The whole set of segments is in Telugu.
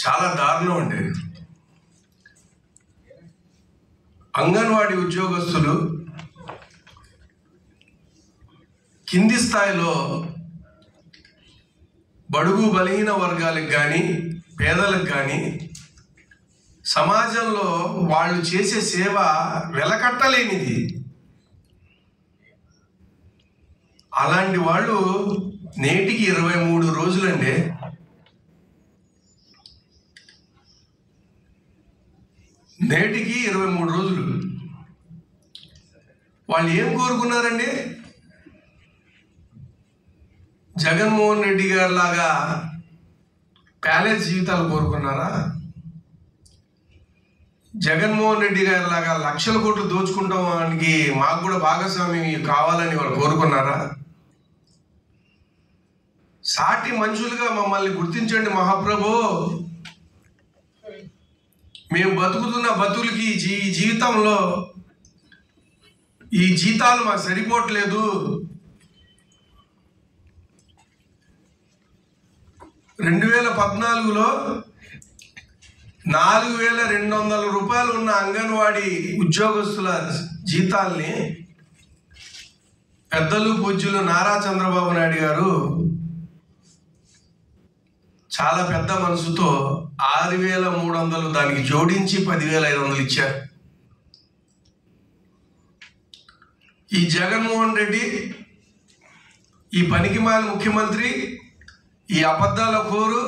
చాలా దారుణం అండి. అంగన్వాడీ ఉద్యోగస్తులు కింది స్థాయిలో బడుగు బలహీన వర్గాలకు కానీ పేదలకు కానీ సమాజంలో వాళ్ళు చేసే సేవ వెలకట్టలేనిది. అలాంటి వాళ్ళు నేటికి 23 రోజులండి. నేటికి 23 రోజులు. వాళ్ళు ఏం కోరుకున్నారండి? జగన్మోహన్ రెడ్డి గారి లాగా ప్యాలెస్ జీవితాలు కోరుకున్నారా? జగన్మోహన్ రెడ్డి గారి లాగా లక్షల కోట్లు దోచుకుంటానికి మాకు కూడా భాగస్వామ్యం కావాలని వాళ్ళు కోరుకున్నారా? సాటి మనుషులుగా మమ్మల్ని గుర్తించండి మహాప్రభు, మేము బతుకుతున్న బతుకులకి ఈ జీవితంలో ఈ జీతాలు మాకు సరిపోవట్లేదు, 2014లో 4,200 రూపాయలు ఉన్న అంగన్వాడీ ఉద్యోగస్తుల జీతాల్ని పెద్దలు పూజ్యులు నారా చంద్రబాబు నాయుడు గారు చాలా పెద్ద మనసుతో 6,300 దానికి జోడించి 10,500 ఇచ్చారు. ఈ జగన్మోహన్ రెడ్డి, ఈ పనికిమాల ముఖ్యమంత్రి, ఈ అబద్ధాల కోరు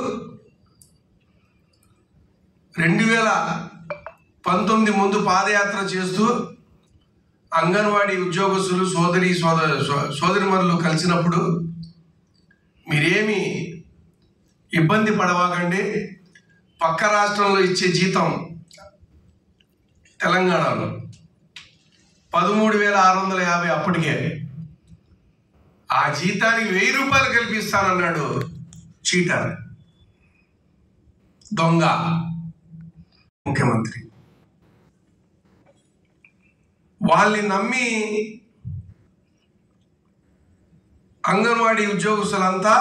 2019 ముందు పాదయాత్ర చేస్తూ అంగన్వాడీ ఉద్యోగస్తులు సోదరిమణులు కలిసినప్పుడు మీరేమి ఇబ్బంది పడవాకండి, పక్క రాష్ట్రంలో ఇచ్చే జీతం తెలంగాణలో 13,650 అప్పటికే, ఆ జీతానికి 1,000 రూపాయలు కల్పిస్తానన్నాడు చీటర్, దొంగ ముఖ్యమంత్రి. వాళ్ళని నమ్మి అంగన్వాడీ ఉద్యోగస్తులంతా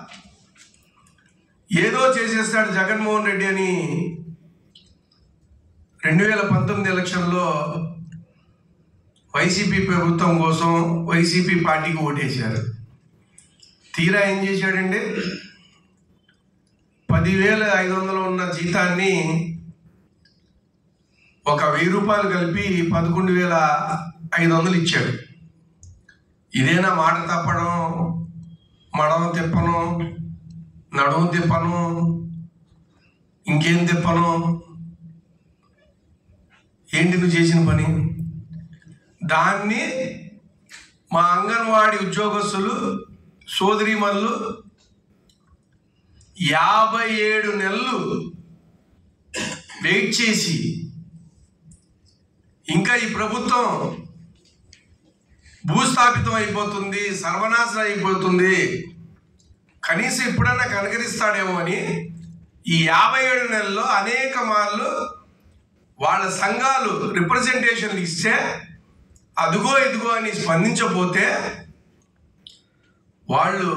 ఏదో చేసేస్తాడు జగన్మోహన్ రెడ్డి అని 2019 ఎలక్షన్లో వైసీపీ ప్రభుత్వం కోసం వైసీపీ పార్టీకి ఓటేశారు. తీరా ఏం చేశాడండి? 10,500 ఉన్న జీతాన్ని ఒక 1,000 రూపాయలు కలిపి 11,500 ఇచ్చాడు. ఇదేనా మాట తప్పడం, మడమ తిప్పను, నడుము తిప్పను, ఇంకేం తిప్పను? ఏంటి నువ్వు చేసిన పని? దాన్ని మా అంగన్వాడీ ఉద్యోగస్తులు సోదరీమణులు 57 నెలలు వెయిట్ చేసి, ఇంకా ఈ ప్రభుత్వం భూస్థాపితం అయిపోతుంది, సర్వనాశనం అయిపోతుంది, కనీసం ఇప్పుడన్నా కనకరిస్తాడేమో అని ఈ 57 నెలల్లో అనేక మార్లు వాళ్ళ సంఘాలు రిప్రజెంటేషన్లు ఇస్తే అదుగో ఎదుగో అని స్పందించకపోతే వాళ్ళు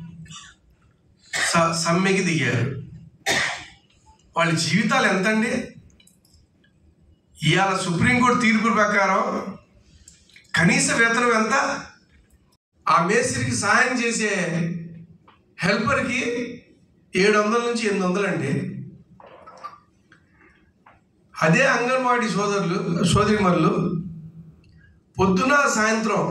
సమ్మెకి దిగారు. వాళ్ళ జీవితాలు ఎంతండి? ఇవాళ సుప్రీంకోర్టు తీర్పు ప్రకారం కనీస వేతనం ఎంత? ఆ మేస్త్రికి సహాయం చేసే హెల్పర్కి 700 నుంచి 800 అండి. అదే అంగన్వాడీ సోదరిమణులు పొద్దున సాయంత్రం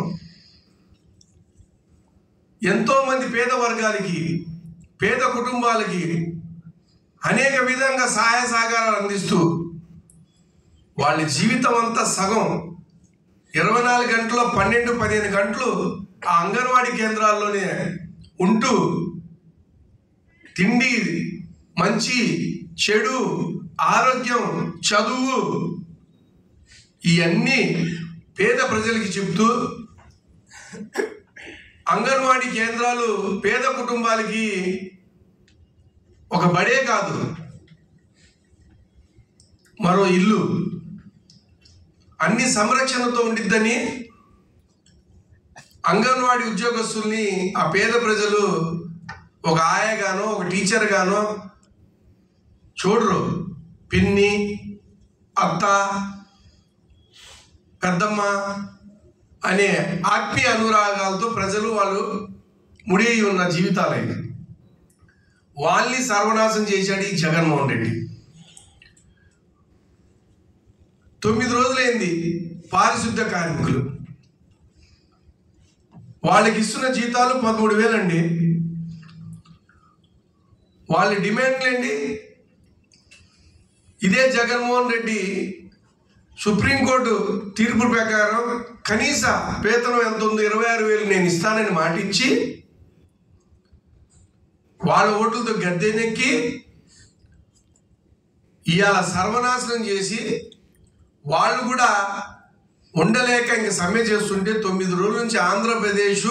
ఎంతోమంది పేద వర్గాలకి, పేద కుటుంబాలకి అనేక విధంగా సహాయ సహకారాలు అందిస్తూ వాళ్ళ జీవితం అంతా సగం 24 గంటల్లో 12-15 గంటలు ఆ అంగన్వాడీ కేంద్రాల్లోనే ఉంటూ తిండి, మంచి చెడు, ఆరోగ్యం, చదువు ఇవన్నీ పేద ప్రజలకి చెప్తూ అంగన్వాడీ కేంద్రాలు పేద కుటుంబాలకి ఒక బడే కాదు, మరో ఇల్లు, అన్ని సంరక్షణతో ఉండిద్దని అంగన్వాడీ ఉద్యోగస్తుల్ని ఆ పేద ప్రజలు ఒక ఆయగానో ఒక టీచర్ గానో చూడరు. పిన్ని, అత్త, పెద్దమ్మ అనే ఆత్మీయ అనురాగాలతో ప్రజలు వాళ్ళు ముడి ఉన్న జీవితాలైన వాళ్ళని సర్వనాశం చేశాడు ఈ జగన్మోహన్ రెడ్డి. 9 రోజులైంది. పారిశుద్ధ కార్మికులు వాళ్ళకి ఇస్తున్న జీతాలు 13,000 అండి. వాళ్ళ డిమాండ్లు ఏంటి? ఇదే జగన్మోహన్ రెడ్డి సుప్రీంకోర్టు తీర్పు ప్రకారం కనీస వేతనం ఎంత ఉందో 26,000 నేను ఇస్తానని మాటిచ్చి వాళ్ళ ఓట్లతో గద్దెనెక్కి ఇవాళ సర్వనాశనం చేసి వాళ్ళు కూడా ఉండలేక ఇంక సమ్మె చేస్తుంటే 9 రోజుల నుంచి ఆంధ్రప్రదేశ్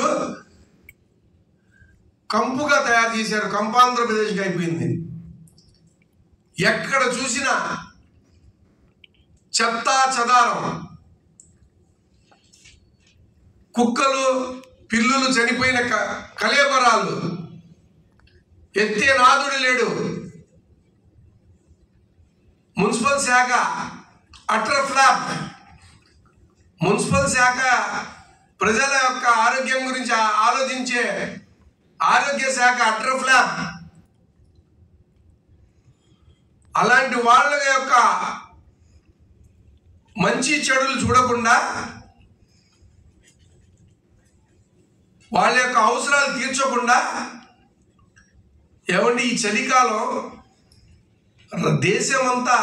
కంపుగా తయారు చేశారు. కంపాంధ్రప్రదేశ్కి అయిపోయింది. ఎక్కడ చూసినా చెత్తా చెదారం, కుక్కలు పిల్లులు చనిపోయిన కళేబరాలు, ఎత్తే నాదుడు లేడు. మున్సిపల్ శాఖ అటర్ ఫ్లాప్. మున్సిపల్ శాఖ ప్రజల యొక్క ఆరోగ్యం గురించి ఆలోచించే ఆరోగ్య శాఖ అటర్ ఫ్లాప్. అలాంటి వాళ్ళ యొక్క మంచి చెడులు చూడకుండా వాళ్ళ యొక్క అవసరాలు తీర్చకుండా ఏమండి ఈ చలికాలం దేశమంతా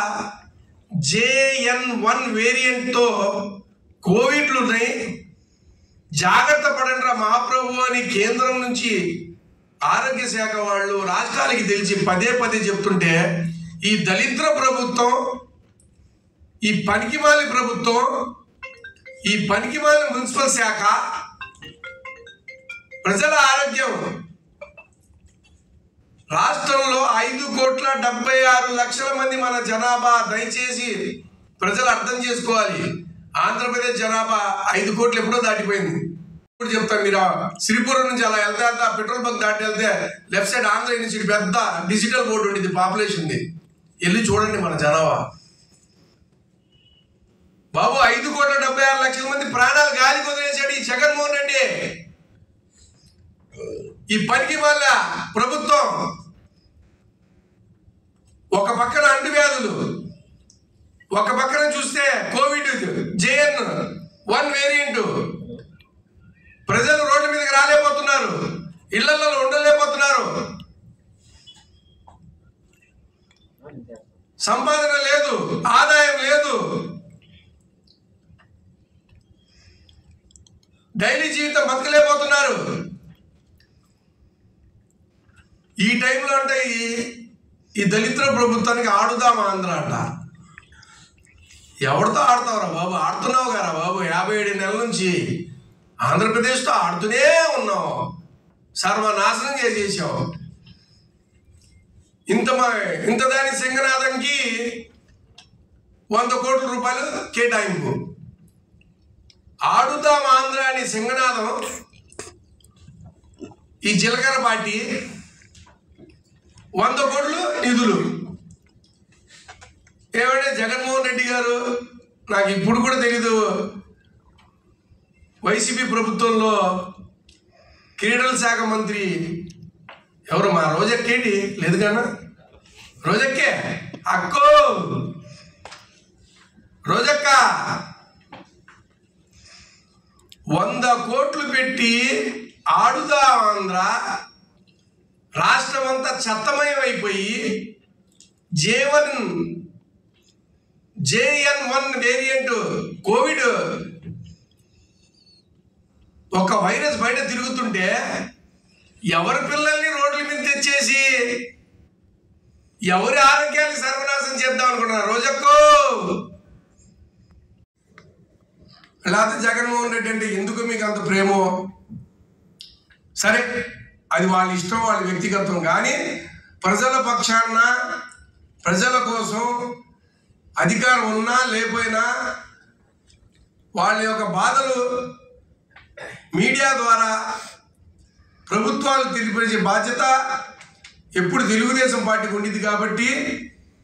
JN1 వేరియంట్తో కోవిడ్లు ఉన్నాయి, జాగ్రత్త పడండి రా మహాప్రభు అని కేంద్రం నుంచి ఆరోగ్య శాఖ వాళ్ళు రాష్ట్రాలకి తెలిసి పదే పదే చెప్తుంటే ఈ దళిద్ర ప్రభుత్వం, ఈ పనికిమాలి ప్రభుత్వం, ఈ పనికిమాలి మున్సిపల్ శాఖ ప్రజల ఆరోగ్యం రాష్ట్రంలో 5,76,00,000 మంది మన జనాభా. దయచేసి ప్రజలు అర్థం చేసుకోవాలి. ఆంధ్రప్రదేశ్ జనాభా 5 కోట్లు ఎప్పుడో దాటిపోయింది. ఇప్పుడు చెప్తాను, మీరు శ్రీపురం నుంచి అలా వెళ్తే పెట్రోల్ బంక్ దాటి వెళ్తే లెఫ్ట్ సైడ్ ఆంధ్ర యూనివర్సిటీ పెద్ద డిజిటల్ బోర్డు ఉండేది, పాపులేషన్ది. వెళ్ళి చూడండి మన జనాభా. బాబు 5,76,00,000 మంది ప్రాణాలు గాలికి వదిలేశాడు ఈ జగన్మోహన్ రెడ్డి. ఈ పనికి వాళ్ళ ప్రభుత్వం ఒక పక్కన అంటువ్యాధులు, ఒక పక్కన చూస్తే కోవిడ్ JN1 వేరియంట్. ప్రజలు రోడ్ల మీదకి రాలేకపోతున్నారు, ఇళ్లలో ఉండలేకపోతున్నారు, సంపాదన లేదు, ఆదాయం లేదు, డైలీ జీవితం బతకలేకపోతున్నారు. ఈ టైంలో అంటే ఈ దళితుల ప్రభుత్వానికి ఆడుదాం ఆంధ్ర అంట. ఎవరితో ఆడతావురా బాబు? ఆడుతున్నావు కదా బాబు. 57 నెలల నుంచి ఆంధ్రప్రదేశ్తో ఆడుతూనే ఉన్నావు, సర్వనాశనం చేసేసావు. ఇంత దాని సింగనాథంకి 100 కోట్ల రూపాయలు కేటాయింపు. ఆడుదాం ఆంధ్ర అని సింగనాథం ఈ జీలకర్ర పార్టీ 100 కోట్లు నిధులు. ఏమంటే జగన్మోహన్ రెడ్డి గారు, నాకు ఇప్పుడు కూడా తెలీదు, వైసీపీ ప్రభుత్వంలో క్రీడల శాఖ మంత్రి ఎవరు? మా రోజక్కేంటి లేదు కన్నా, రోజక్కే అక్కో, రోజక్క 100 కోట్లు పెట్టి ఆడుదా ఆంధ్ర రాష్ట్రం అంతా చెత్తమయం అయిపోయి JN1 వేరియంట్ కోవిడ్ ఒక వైరస్ బయట తిరుగుతుంటే ఎవరి పిల్లల్ని రోడ్ల మీద తెచ్చేసి ఎవరి ఆరోగ్యాన్ని సర్వనాశనం చేద్దాం అనుకుంటున్నారు? రోజక్కో. లేకపోతే జగన్మోహన్ రెడ్డి అంటే ఎందుకు మీకు అంత ప్రేమో? సరే, అది వాళ్ళ ఇష్టం, వాళ్ళ వ్యక్తిగతం. కానీ ప్రజల పక్షాన, ప్రజల కోసం అధికారం ఉన్నా లేకపోయినా వాళ్ళ యొక్క బాధలు మీడియా ద్వారా ప్రభుత్వాలు తెలియపరిచే బాధ్యత ఎప్పుడు తెలుగుదేశం పార్టీకి ఉండింది. కాబట్టి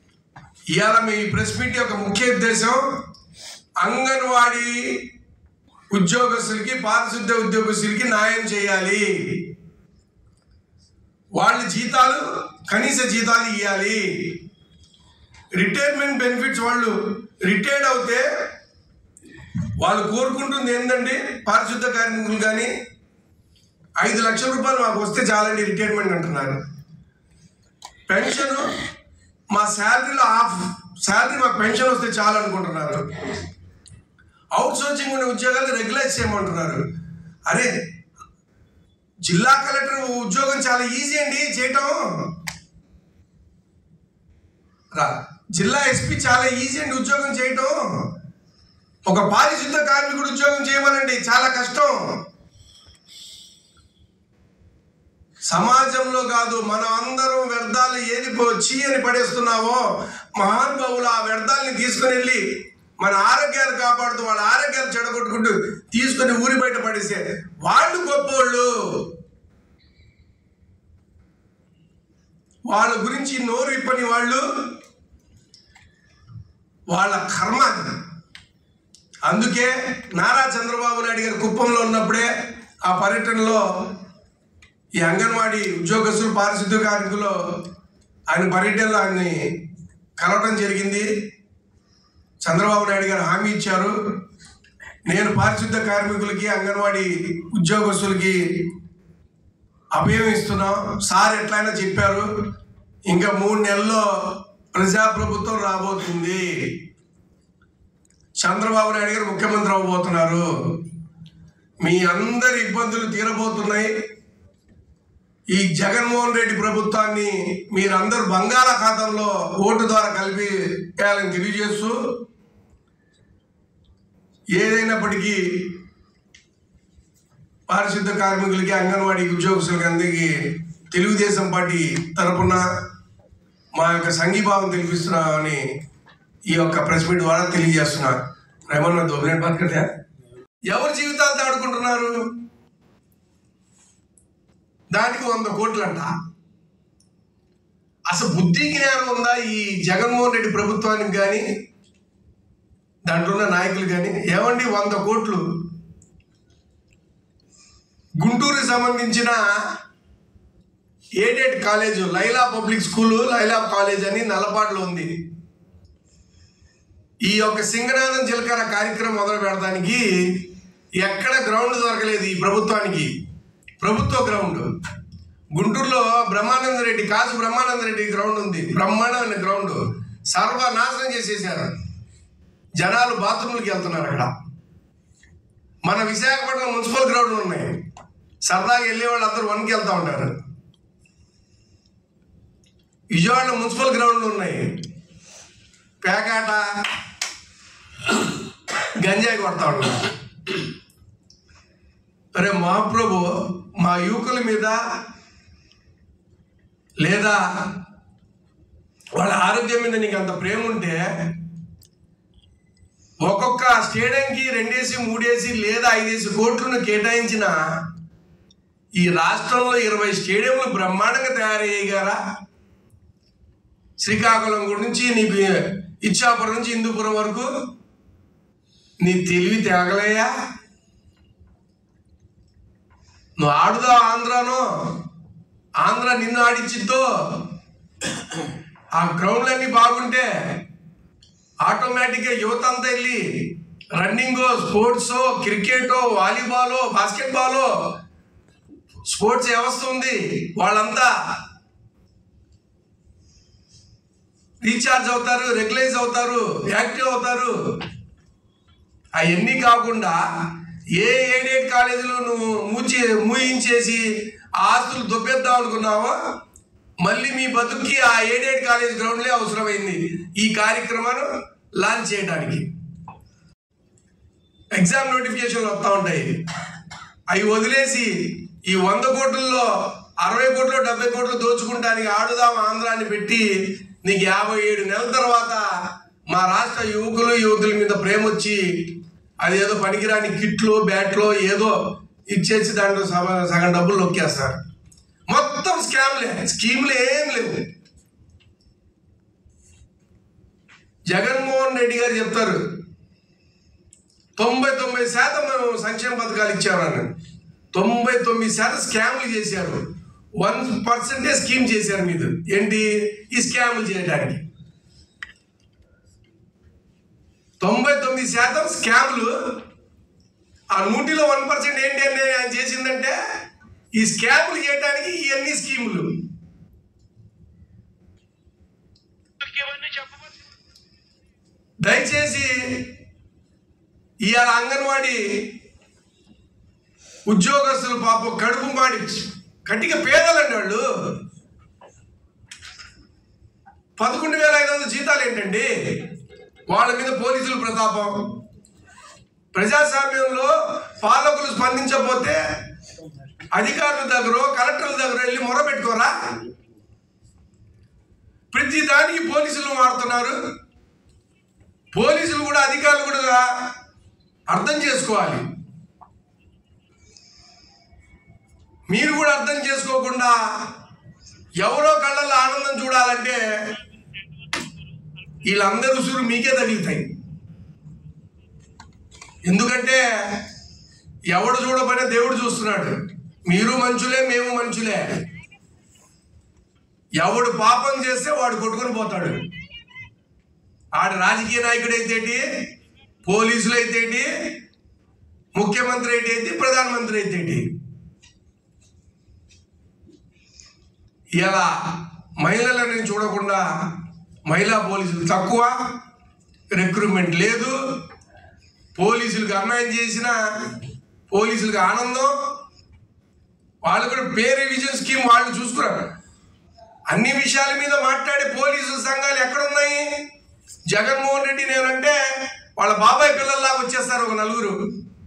ఇవాళ మీ ప్రెస్ మీట్ యొక్క ముఖ్య ఉద్దేశం అంగన్వాడీ ఉద్యోగస్తులకి, పారిశుద్ధ్య ఉద్యోగస్తులకి న్యాయం చేయాలి. వాళ్ళ జీతాలు, కనీస జీతాలు ఇవ్వాలి. రిటైర్మెంట్ బెనిఫిట్స్ వాళ్ళు రిటైర్డ్ అవుతే వాళ్ళు కోరుకుంటుంది ఏంటండి, పారిశుద్ధ కార్మికులు కానీ 5 లక్షల రూపాయలు మాకు వస్తే చాలండి రిటైర్మెంట్ అంటున్నారు. పెన్షన్ మా శాలరీలో హాఫ్ శాలరీ మాకు పెన్షన్ వస్తే చాలు అనుకుంటున్నారు. అవుట్ సోర్సింగ్ ఉన్న ఉద్యోగాలు రెగ్యులైజ్ చేయమంటున్నారు. అరే, జిల్లా కలెక్టర్ ఉద్యోగం చాలా ఈజీ అండి చేయటం. జిల్లా ఎస్పీ చాలా ఈజీ అండి ఉద్యోగం చేయటం. ఒక పారిశుద్ధ కార్మికుడు ఉద్యోగం చేయమనండి, చాలా కష్టం. సమాజంలో కాదు, మనం అందరం వ్యర్థాలు ఏది అని పడేస్తున్నావో మహానుభావులు ఆ వ్యర్థాలని తీసుకుని వెళ్ళి మన ఆరోగ్యాలు కాపాడుతూ వాళ్ళ ఆరోగ్యాలు చెడగొట్టుకుంటూ తీసుకుని ఊరి బయట పడేసే వాళ్ళు గొప్పోళ్ళు. వాళ్ళ గురించి నోరు ఇప్పని వాళ్ళు, వాళ్ళ కర్మ. అందుకే నారా చంద్రబాబు నాయుడు గారు కుప్పంలో ఉన్నప్పుడే ఆ పర్యటనలో ఈ అంగన్వాడీ ఉద్యోగస్తులు, పారిశుద్ధ్య కార్మికులు ఆయన పర్యటనలో ఆయన్ని కలవటం జరిగింది. చంద్రబాబు నాయుడు గారు హామీ ఇచ్చారు, నేను పారిశుద్ధ్య కార్మికులకి, అంగన్వాడీ ఉద్యోగస్తులకి అభయం ఇస్తున్నాం. సార్ ఎట్లయినా చెప్పారు, ఇంకా 3 నెలల్లో ప్రజాప్రభుత్వం రాబోతుంది, చంద్రబాబు నాయుడు గారు ముఖ్యమంత్రి అవ్వబోతున్నారు, మీ అందరి ఇబ్బందులు తీరబోతున్నాయి. ఈ జగన్మోహన్ రెడ్డి ప్రభుత్వాన్ని మీరందరూ బంగాళాఖాతంలో ఓటు ద్వారా కలిపి వేయాలని తెలియజేస్తూ, ఏదైనప్పటికీ పారిశుద్ధ కార్మికులకి, అంగన్వాడీ ఉద్యోగస్తులకి అందరికీ తెలుగుదేశం పార్టీ తరపున మా యొక్క సంఘీభావం తెలిపిస్తున్నామని ఈ యొక్క ప్రెస్ మీట్ ద్వారా తెలియజేస్తున్నా. ఏమన్నా దోబినేట్ బాత్ కర్తే ఎవరి జీవితాలతో ఆడుకుంటున్నారు? దానికి 100 కోట్లంట. అసలు బుద్ధి జ్ఞానం ఉందా ఈ జగన్మోహన్ రెడ్డి ప్రభుత్వానికి కానీ, దాంట్లో ఉన్న నాయకులు కానీ? ఏమండి 100 కోట్లు గుంటూరుకి సంబంధించిన aided college Laila public school, Laila college అని నల్లపాడులో ఉంది. ఈ యొక్క సింగనాథం జీలకర్ర కార్యక్రమం మొదలు పెడడానికి ఎక్కడ గ్రౌండ్ దొరకలేదు ఈ ప్రభుత్వానికి. ప్రభుత్వ గ్రౌండ్ గుంటూరులో బ్రహ్మానంద రెడ్డి, కాసు బ్రహ్మానంద రెడ్డి గ్రౌండ్ ఉంది, బ్రహ్మాండమైన గ్రౌండ్ సర్వనాశనం చేసేసారు. జనాలు బాత్రూమ్లకి వెళ్తున్నారు అక్కడ. మన విశాఖపట్నం మున్సిపల్ గ్రౌండ్లు ఉన్నాయి, సరదాగా వెళ్ళే వాళ్ళు అందరూ 1కి వెళ్తూ ఉంటారు. విజయవాడలో మున్సిపల్ గ్రౌండ్లు ఉన్నాయి, పేకాట, గంజాయి కొడతా ఉంటారు. అరే మహాప్రభు, మా యువకుల మీద లేదా వాళ్ళ ఆరోగ్యం మీద నీకు అంత ప్రేమ ఉంటే ఒక్కొక్క స్టేడియంకి 2 3 లేదా 5 కోట్లను కేటాయించిన ఈ రాష్ట్రంలో 20 స్టేడియంలు బ్రహ్మాండంగా తయారయ్యారా? శ్రీకాకుళం గురించి నీకు ఇచ్చాపురం నుంచి హిందూపురం వరకు నీ తెలివి తేగలయ్యా? నువ్వు ఆడుదా ఆంధ్రానో, ఆంధ్ర నిన్ను ఆడిచ్చిద్దో. ఆ గ్రౌండ్లన్నీ బాగుంటే ఆటోమేటిక్గా యువత అంతా వెళ్ళి రన్నింగో, స్పోర్ట్సో, క్రికెటో, వాలీబాలో, బాస్కెట్బాలో, స్పోర్ట్స్ వ్యవస్థ ఉంది, వాళ్ళంతా రీఛార్జ్ అవుతారు, రెగ్యులైజ్ అవుతారు, యాక్టివ్ అవుతారు. అవన్నీ కాకుండా ఏ ఎయిడెడ్ కాలేజీలో నువ్వు మూయించేసి ఆస్తులు దొబ్బేద్దాం అనుకున్నావో, మళ్ళీ మీ బతుక్కి ఆ ఎయిడెడ్ కాలేజ్ గ్రౌండ్లే అవసరమైంది ఈ కార్యక్రమాన్ని లాంచ్ చేయడానికి. ఎగ్జామ్ నోటిఫికేషన్లు వస్తూ ఉంటాయి, అవి వదిలేసి ఈ 100 కోట్లలో 60 కోట్లు 70 కోట్లు దోచుకుంటానికి ఆడుదాం ఆంధ్రాన్ని పెట్టి నీకు 57 నెలల తర్వాత మా రాష్ట్ర యువతుల మీద ప్రేమ వచ్చి అదేదో పనికిరాని కిట్లో, బ్యాట్లో ఏదో ఇచ్చేసి దాంట్లో సగం డబ్బులు నొక్కేస్తారు. మొత్తం స్కామ్లే, స్కీమ్లు ఏం లేవు. జగన్మోహన్ రెడ్డి గారు చెప్తారు 99% మేము సంక్షేమ పథకాలు ఇచ్చామని. 99% స్కామ్లు చేశారు, 1% స్కీమ్ చేశారు. మీరు ఏంటి ఈ స్కాములు చేయడానికి? 99% స్కామ్లు. ఆ 100లో 1% ఏంటి అని ఆయన చేసిందంటే ఈ స్కాములు చేయడానికి ఇవన్నీ స్కీములు. దయచేసి ఇవాళ అంగన్వాడీ ఉద్యోగస్తులు పాపం కడుపు మాడి కట్టిగా పేదలండి వాళ్ళు. 11,500 జీతాలు ఏంటండి? వాళ్ళ మీద పోలీసుల ప్రతాపం. ప్రజాస్వామ్యంలో పాలకులు స్పందించకపోతే అధికారుల దగ్గర కలెక్టర్ల దగ్గర వెళ్ళి మొరపెట్టుకోరా? ప్రతి దానికి పోలీసులు వాడుతున్నారు. పోలీసులు కూడా అధికారులు కూడా అర్థం చేసుకోవాలి. మీరు కూడా అర్థం చేసుకోకుండా ఎవరో కళ్ళల్లో ఆనందం చూడాలంటే వీళ్ళందరూ ఉసురు మీకే తగులుతాయి. ఎందుకంటే ఎవడు చూడకపోయినా దేవుడు చూస్తున్నాడు. మీరు మంచులే, మేము మంచులే. ఎవడు పాపం చేస్తే వాడు కొట్టుకొని పోతాడు. ఆడు రాజకీయ నాయకుడు అయితేటి, పోలీసులు అయితేటి, ముఖ్యమంత్రి అయితే, ప్రధానమంత్రి అయితేటి. ఇలా మహిళలను చూడకుండా మహిళా పోలీసులు తక్కువ, రిక్రూట్మెంట్ లేదు, పోలీసులకు అన్యాయం చేసిన పోలీసులకు ఆనందం. వాళ్ళు కూడా పే రివిజన్ స్కీమ్ వాళ్ళు చూసుకున్నారు. అన్ని విషయాల మీద మాట్లాడే పోలీసుల సంఘాలు ఎక్కడున్నాయి? జగన్మోహన్ రెడ్డి నేనంటే వాళ్ళ బాబాయ్ పిల్లల్లాగా వచ్చేస్తారు ఒక నలుగురు.